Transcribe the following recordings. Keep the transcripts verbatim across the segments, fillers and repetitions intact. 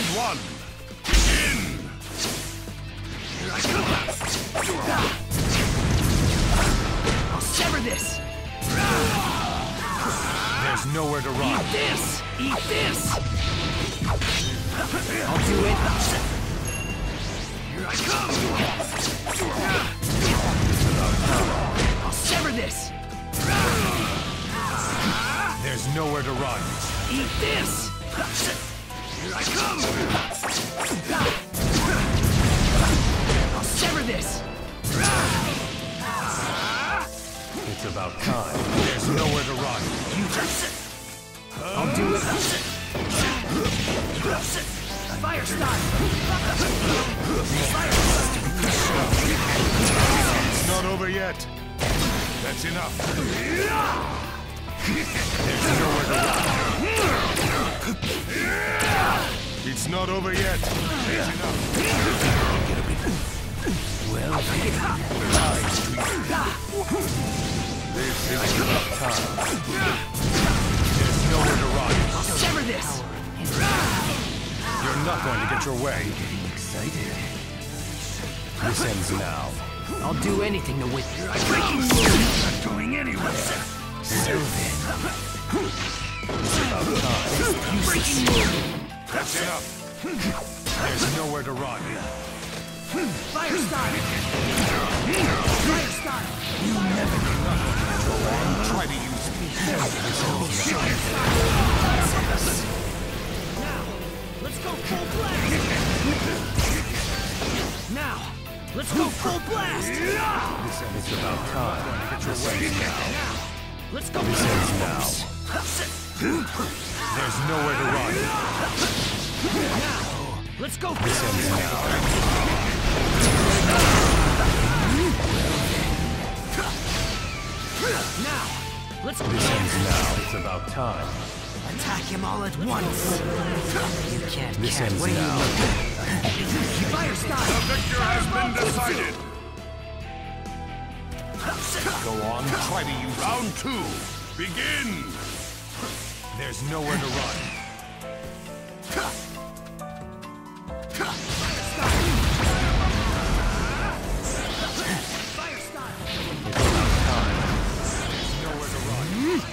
one. Begin! Here I come! I'll sever this! There's nowhere to run. Eat this! Eat this! I'll do it! Here I come! I'll sever this! There's nowhere to run. Eat this! Here I come! I'll sever this! It's about time. There's nowhere to run. I'll do it! Fire style! Fire style! It's not over yet. That's enough. There's nowhere to run. It's not over yet. There's enough. Well, This is about time. There's nowhere to run. I'll sever this! You're not going to get your way. Getting excited. This ends now. I'll do anything to win. Here I come! Not going anywhere. So then. It's about time. Breaking move! That's enough. There's nowhere to run. Fire style! Fire style! You never get nothing. Go on, try to use me. Now, let's go full blast! Now, let's go full blast! This ends about time. Get your way now. Now, let's go This ends now. There's nowhere to run. Now, let's go This ends now. Now, let's This ends now. It's about time. attack him all at once. You can't This catch. ends What do you now. look at? Fire style! The victor has been decided. Go on, try to use round two. Begin. There's nowhere to run. Fire style! It's about time. There's nowhere to run.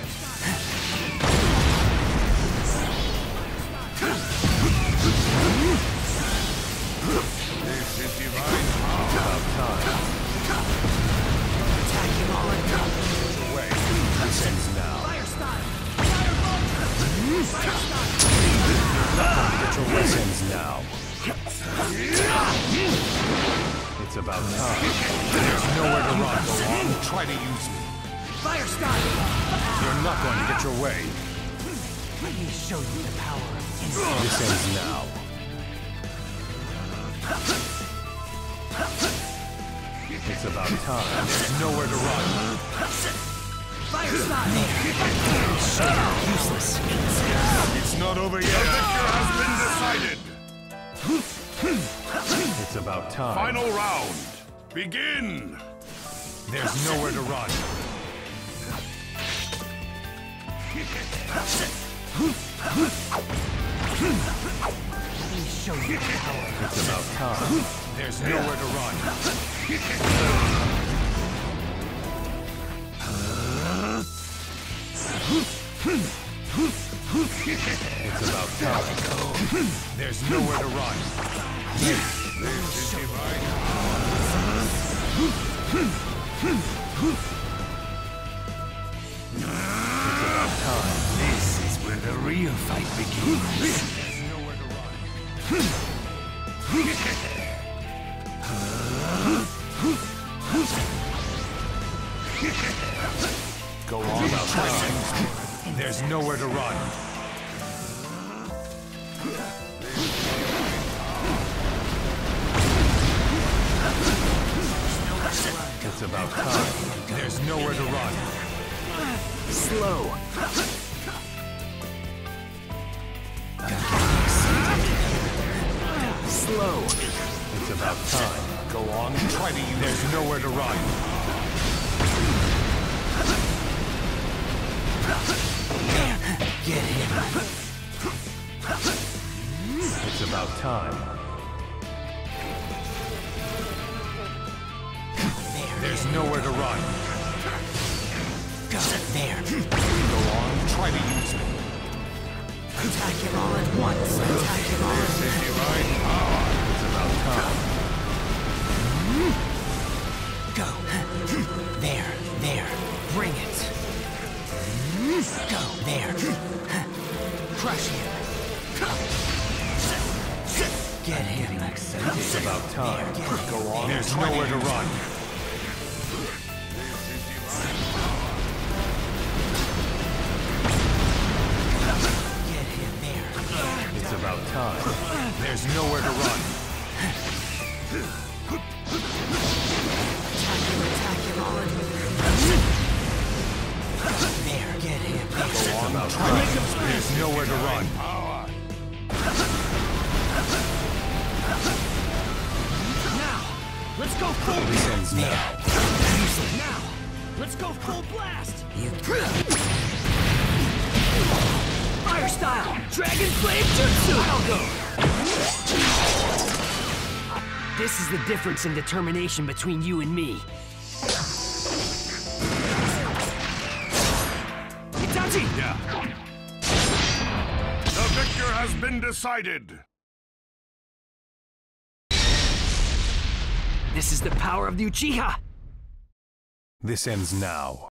This is divine power. It's about time. Attack him all at once. Away. This ends now. Fire style! Fireball! Fire style! Get your way. This ends now. It's about time. There's nowhere to run. Go on, try to use me. Fire style! You're not going to get your way. Let me show you the power of This ends now. It's about time. There's nowhere to run. Fire style! Useless. It's not over yet. The victor has been decided. It's about time. Final round. Begin. There's nowhere to run. Let me show you the power. It's about time. There's nowhere to run. It's about time. There's nowhere to run. This is divine. It's about time. This is where the real fight begins. There's nowhere to run. Go on about time. There's nowhere to run. It's about time. There's nowhere to run. Slow. Slow. It's about time. Go on, try to use. There's nowhere to run. Get him. It's about time. There. There's nowhere to run. Go. There. Go on, try to use me. Attack him all at once. Attack him all at once. Divine power. It's about time. Go. There. There. Bring it. Go. There. Crush him. Get him. It's about time. There. Go on, there's nowhere to run. Get him there. It's about time. There's nowhere to run. Attack him, attack him all at once. There, get him. Go on, about time. There's nowhere to run. Now, let's go full This ends now. Now, let's go full blast. You... Fire style, dragon flame jutsu. I'll go. This is the difference in determination between you and me. Itachi! Yeah. The victor has been decided. This is the power of the Uchiha. This ends now.